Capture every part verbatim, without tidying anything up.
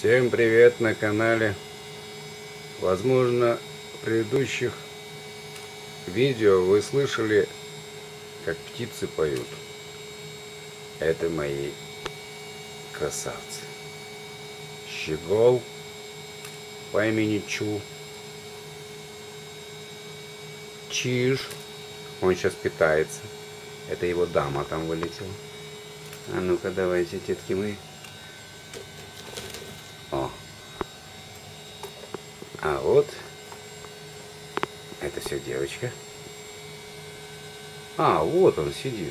Всем привет на канале. Возможно, в предыдущих видео вы слышали, как птицы поют. Это мои красавцы. Щегол по имени Чу. Чиж. Он сейчас питается. Это его дама там вылетела. А ну-ка, давайте, детки мои. О. А вот это все девочка. А, вот он сидит.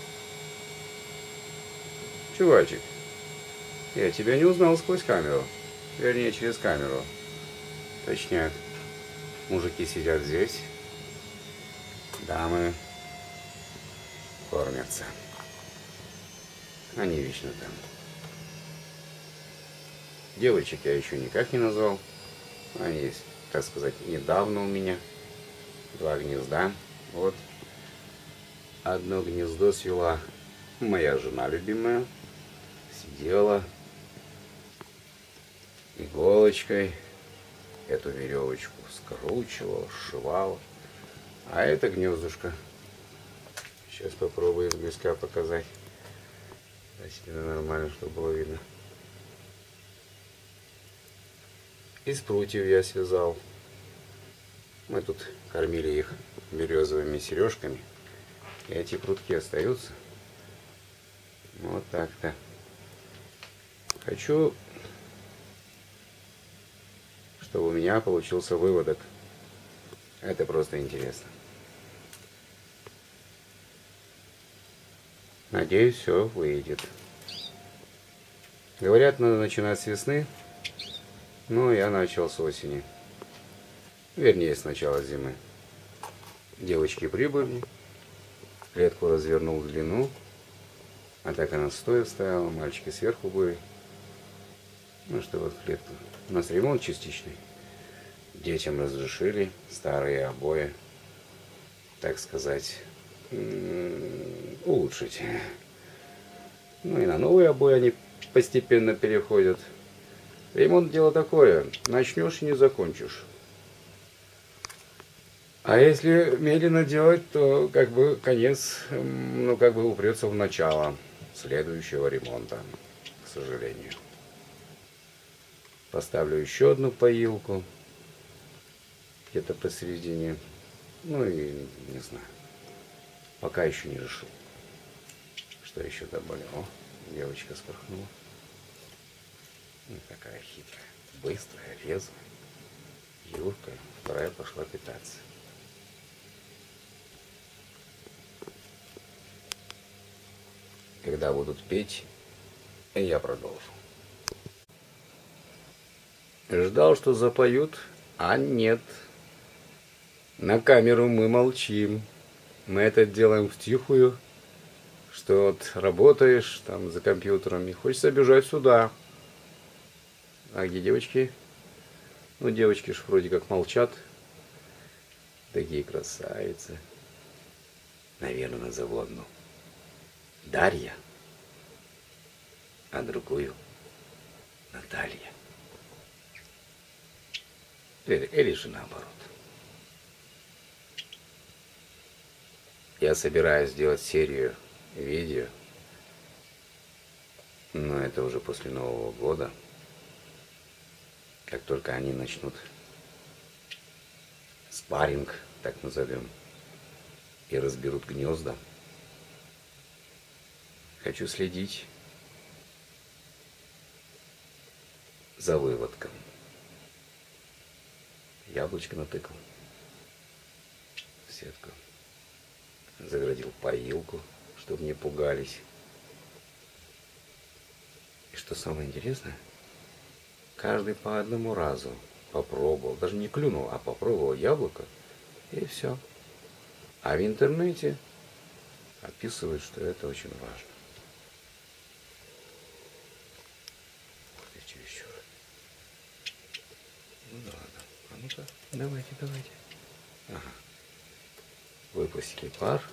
Чувачек, я тебя не узнал сквозь камеру. Вернее, через камеру. Точняк. Мужики сидят здесь. Дамы кормятся. Они вечно там. Девочек я еще никак не назвал. Они есть, так сказать, недавно у меня. Два гнезда. Вот. Одно гнездо свела моя жена любимая. Сидела иголочкой. Эту веревочку скручивала, сшивала. А это гнездышко. Сейчас попробую с близка показать. Давайте нормально, чтобы было видно. Из прутьев я связал. Мы тут кормили их березовыми сережками. И эти прутки остаются. Вот так-то. Хочу, чтобы у меня получился выводок. Это просто интересно. Надеюсь, все выйдет. Говорят, надо начинать с весны. Но я начал с осени. Вернее, с начала зимы. Девочки прибыли. Клетку развернул в длину. А так она стоя стояла. Мальчики сверху были. Ну что, вот клетку. У нас ремонт частичный. Детям разрешили старые обои, так сказать, улучшить. Ну и на новые обои они постепенно переходят. Ремонт дело такое, начнешь и не закончишь. А если медленно делать, то как бы конец, ну как бы упрется в начало следующего ремонта, к сожалению. Поставлю еще одну поилку, где-то посередине, ну и не знаю, пока еще не решил, что еще добавлю. О, девочка спорхнула. Ну, такая хитрая, быстрая, резвая. Юрка, вторая пошла питаться. Когда будут петь, я продолжу. Ждал, что запоют, а нет. На камеру мы молчим. Мы это делаем втихую, что вот работаешь там за компьютером и хочется бежать сюда. А где девочки? Ну, девочки ж вроде как молчат. Такие красавицы. Наверное, назову одну Дарья, а другую Наталья. Или, или же наоборот. Я собираюсь сделать серию видео, но это уже после Нового года. Как только они начнут спарринг, так назовем, и разберут гнезда, хочу следить за выводком. Яблочко натыкал в сетку, заградил поилку, чтобы не пугались. И что самое интересное, каждый по одному разу попробовал, даже не клюнул, а попробовал яблоко, и все. А в интернете описывают, что это очень важно. Вот и чересчур. Ну да ладно. А ну-ка, давайте, давайте. Ага. Выпустили пар.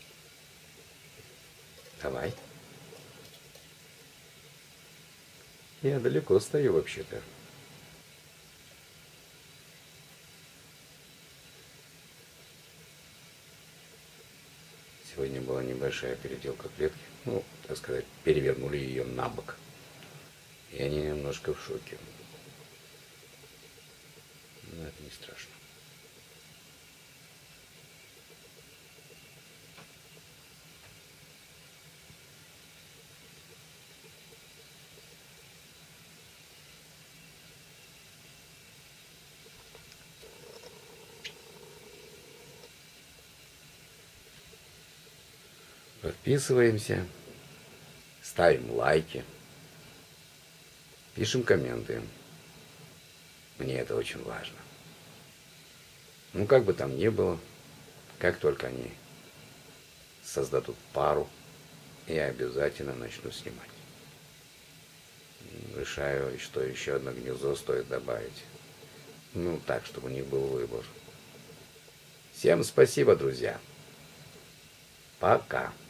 Давай. Я далеко стою вообще-то. Сегодня была небольшая переделка клетки. Ну, так сказать, перевернули ее на бок. И они немножко в шоке. Но это не страшно. Подписываемся, ставим лайки, пишем комменты. Мне это очень важно. Ну, как бы там ни было, как только они создадут пару, я обязательно начну снимать. Решаю, что еще одно гнездо стоит добавить. Ну, так, чтобы у них был выбор. Всем спасибо, друзья. Пока.